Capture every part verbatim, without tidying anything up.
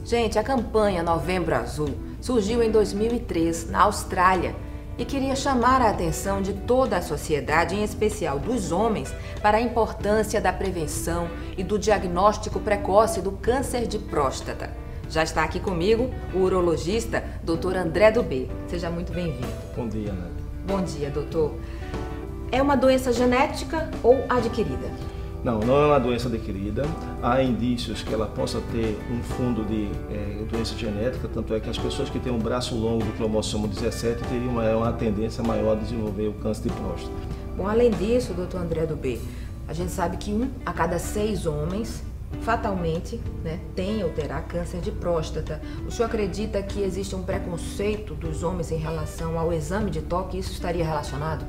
Gente, a campanha Novembro Azul surgiu em dois mil e três, na Austrália, e queria chamar a atenção de toda a sociedade, em especial dos homens, para a importância da prevenção e do diagnóstico precoce do câncer de próstata. Já está aqui comigo o urologista doutor André do B. Seja muito bem-vindo. Bom dia, Ana. Bom dia, doutor. É uma doença genética ou adquirida? Não, não é uma doença adquirida. Há indícios que ela possa ter um fundo de é, doença genética, tanto é que as pessoas que têm um braço longo do cromossomo dezessete teriam uma, uma tendência maior a desenvolver o câncer de próstata. Bom, além disso, doutor André do B, a gente sabe que um a cada seis homens fatalmente, né, tem ou terá câncer de próstata. O senhor acredita que existe um preconceito dos homens em relação ao exame de toque? Isso estaria relacionado?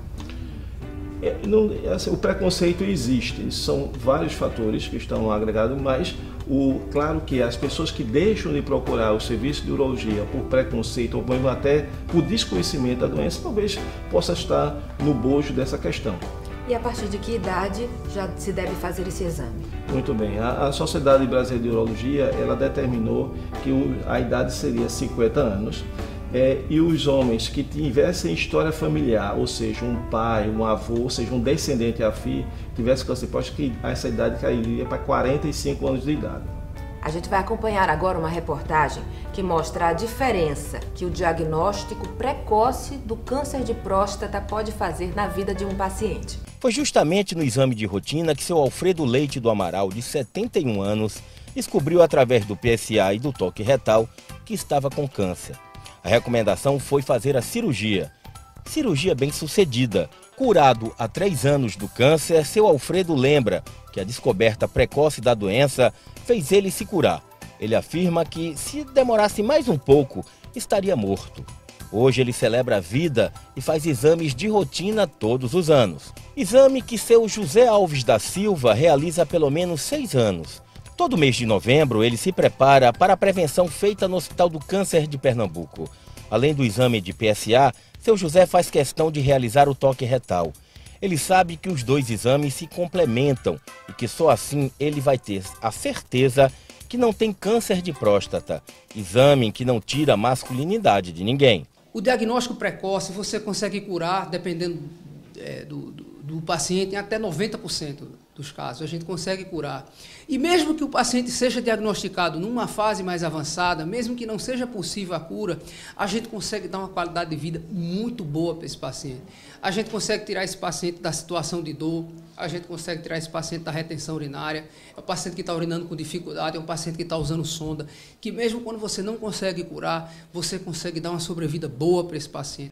É, não, assim, o preconceito existe, são vários fatores que estão agregados, mas o, claro que as pessoas que deixam de procurar o serviço de urologia por preconceito ou mesmo até por desconhecimento da doença, talvez possa estar no bojo dessa questão. E a partir de que idade já se deve fazer esse exame? Muito bem, a, a Sociedade Brasileira de Urologia, ela determinou que o, a idade seria cinquenta anos. É, e os homens que tivessem história familiar, ou seja, um pai, um avô, ou seja, um descendente afim, tivesse câncer de próstata, que essa idade cairia para quarenta e cinco anos de idade. A gente vai acompanhar agora uma reportagem que mostra a diferença que o diagnóstico precoce do câncer de próstata pode fazer na vida de um paciente. Foi justamente no exame de rotina que seu Alfredo Leite do Amaral, de setenta e um anos, descobriu através do P S A e do toque retal que estava com câncer. A recomendação foi fazer a cirurgia. Cirurgia bem sucedida. Curado há três anos do câncer, seu Alfredo lembra que a descoberta precoce da doença fez ele se curar. Ele afirma que, se demorasse mais um pouco, estaria morto. Hoje ele celebra a vida e faz exames de rotina todos os anos. Exame que seu José Alves da Silva realiza há pelo menos seis anos. Todo mês de novembro, ele se prepara para a prevenção feita no Hospital do Câncer de Pernambuco. Além do exame de P S A, seu José faz questão de realizar o toque retal. Ele sabe que os dois exames se complementam e que só assim ele vai ter a certeza que não tem câncer de próstata. Exame que não tira a masculinidade de ninguém. O diagnóstico precoce você consegue curar, dependendo é, do, do, do paciente, em até noventa por cento. Dos casos, a gente consegue curar. E mesmo que o paciente seja diagnosticado numa fase mais avançada, mesmo que não seja possível a cura, a gente consegue dar uma qualidade de vida muito boa para esse paciente. A gente consegue tirar esse paciente da situação de dor, a gente consegue tirar esse paciente da retenção urinária, é um paciente que está urinando com dificuldade, é um paciente que está usando sonda, que mesmo quando você não consegue curar, você consegue dar uma sobrevida boa para esse paciente.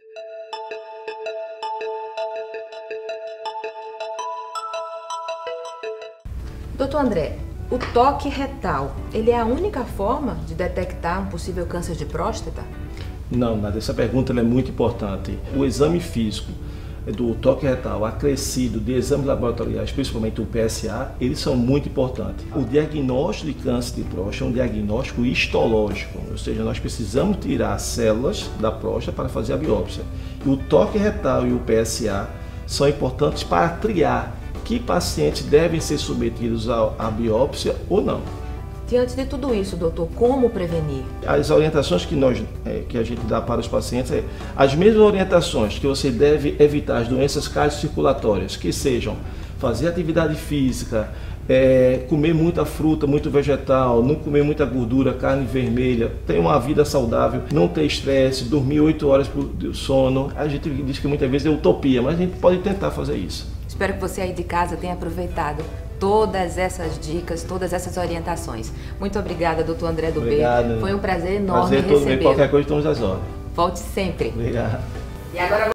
Doutor André, o toque retal, ele é a única forma de detectar um possível câncer de próstata? Não, Nadia, essa pergunta é muito importante. O exame físico do toque retal acrescido de exames laboratoriais, principalmente o P S A, eles são muito importantes. O diagnóstico de câncer de próstata é um diagnóstico histológico, ou seja, nós precisamos tirar células da próstata para fazer a biópsia. E o toque retal e o P S A são importantes para triar que pacientes devem ser submetidos à biópsia ou não. Diante de tudo isso, doutor, como prevenir? As orientações que, nós, é, que a gente dá para os pacientes é as mesmas orientações que você deve evitar as doenças cardiocirculatórias, que sejam fazer atividade física, é, comer muita fruta, muito vegetal, não comer muita gordura, carne vermelha, ter uma vida saudável, não ter estresse, dormir oito horas por sono. A gente diz que muitas vezes é utopia, mas a gente pode tentar fazer isso. Espero que você aí de casa tenha aproveitado todas essas dicas, todas essas orientações. Muito obrigada, doutor André do B. Foi um prazer enorme prazer todo recebê-lo. Qualquer coisa, estamos às ordens. Volte sempre. Obrigado. E agora